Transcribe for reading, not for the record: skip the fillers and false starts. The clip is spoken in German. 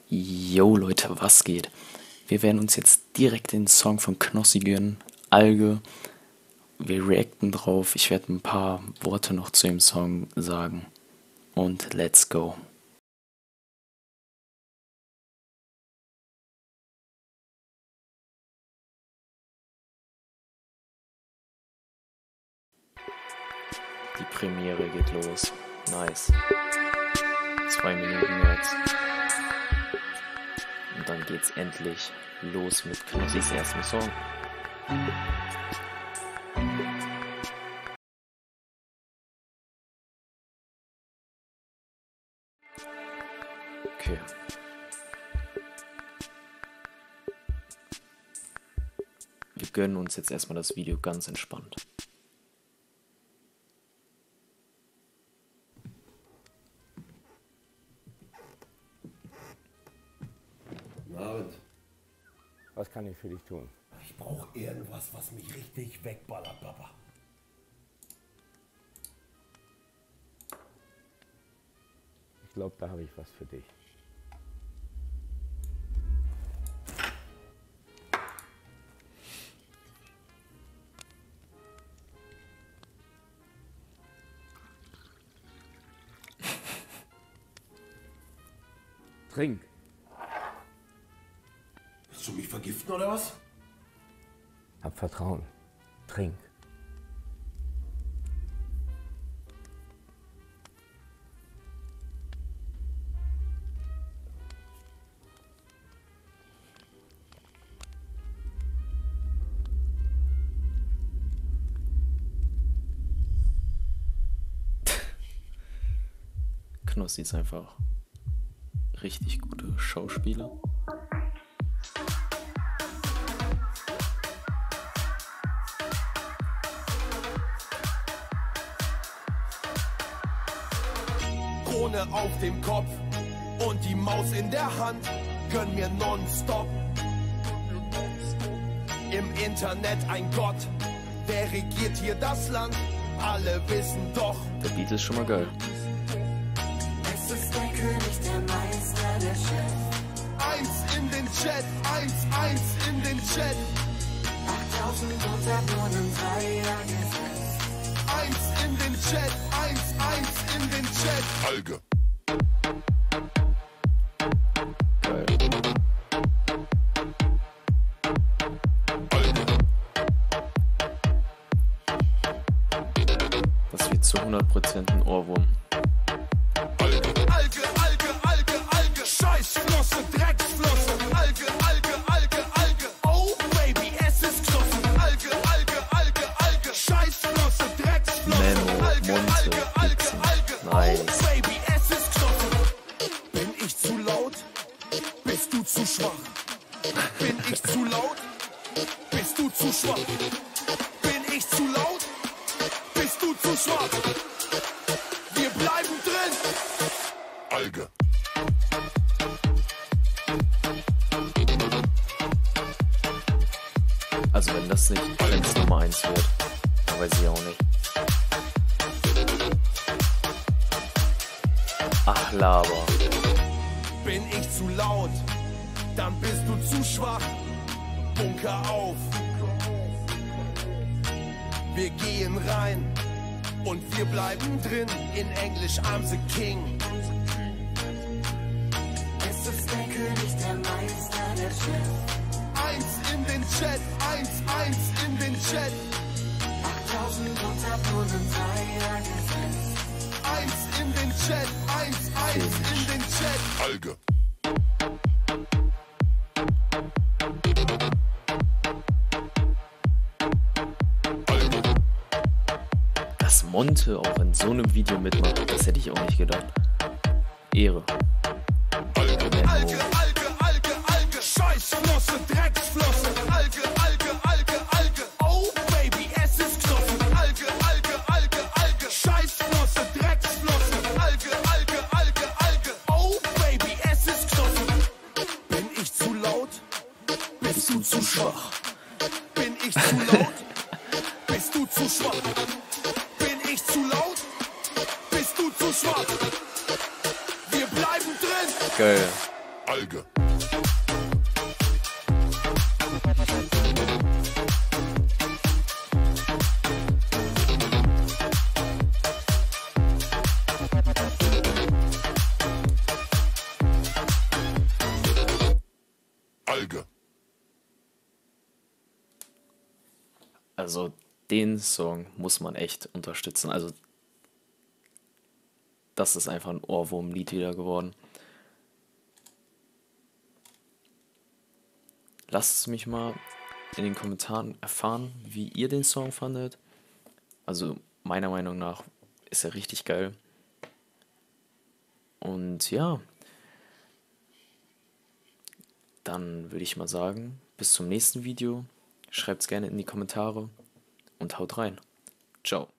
Yo Leute, was geht? Wir werden uns jetzt direkt den Song von Knossi gönnen, Alge. Wir reacten drauf, ich werde ein paar Worte noch zu dem Song sagen. Und let's go. Die Premiere geht los. Nice. 2 Minuten jetzt. Und dann geht's endlich los mit Knossis ersten Song. Okay. Wir gönnen uns jetzt erstmal das Video ganz entspannt. Guten Abend. Was kann ich für dich tun? Ich brauche irgendwas, was mich richtig wegballert, Papa. Ich glaube, da habe ich was für dich. Trink. Willst du mich vergiften oder was? Hab Vertrauen. Trink. Knossi ist einfach richtig gute Schauspieler. Krone auf dem Kopf und die Maus in der Hand gönnen mir nonstop. Im Internet ein Gott, wer regiert hier das Land? Alle wissen doch. Der Beat ist schon mal geil. Es ist der König, der Meister, der Chef. Eins in den Chat, eins in den Chat. 8000 Unterwohnen, 3 Jahre fest. Eins in den Chat, eins in den Chat. Alge. Geil. Das wird zu 100% ein Ohrwurm. Alge, Scheißflosse, Drecksflosse. Alge, oh Baby, es ist Knossen. Alge, Scheißflosse, Drecksflosse. Menno, Monte, Pizza. Oh Nice. Baby, es ist Knossen. Bin ich zu laut? Bist du zu schwach? Bin ich zu laut? Bist du zu schwach? Bin ich zu laut? Bist du zu schwach? Wir bleiben drin. Alge. Also wenn das nicht Trends Nummer 1 wird, dann weiß ich auch nicht. Ach, Laber. Bin ich zu laut, dann bist du zu schwach. Bunker auf. Wir gehen rein und wir bleiben drin. In Englisch, I'm the King. Es ist der König, der Meister, der Chef. Eins in den Chat, eins in den Chat. 8000 Unterwohnen, 3 Jahre fest. Eins in den Chat, eins in den Chat. Alge. Dass Monte auch in so einem Video mitmacht, das hätte ich auch nicht gedacht. Ehre. Alge, Scheißflosse, Drecksflosse. Alge, oh Baby, es ist Knossen. Alge, Scheißflosse, Drecksflosse. Alge, oh Baby, es ist Knossen. Bin ich zu laut? Bist du zu schwach? Bin ich zu laut? Bist du zu schwach? Bin ich zu laut? Bist du zu schwach? Wir bleiben drin. Geil. Alge. Alge. Also den Song muss man echt unterstützen. Also das ist einfach ein Ohrwurm-Lied wieder geworden. Lasst es mich mal in den Kommentaren erfahren, wie ihr den Song fandet. Also meiner Meinung nach ist er richtig geil. Und ja, dann würde ich mal sagen, bis zum nächsten Video. Schreibt es gerne in die Kommentare und haut rein. Ciao.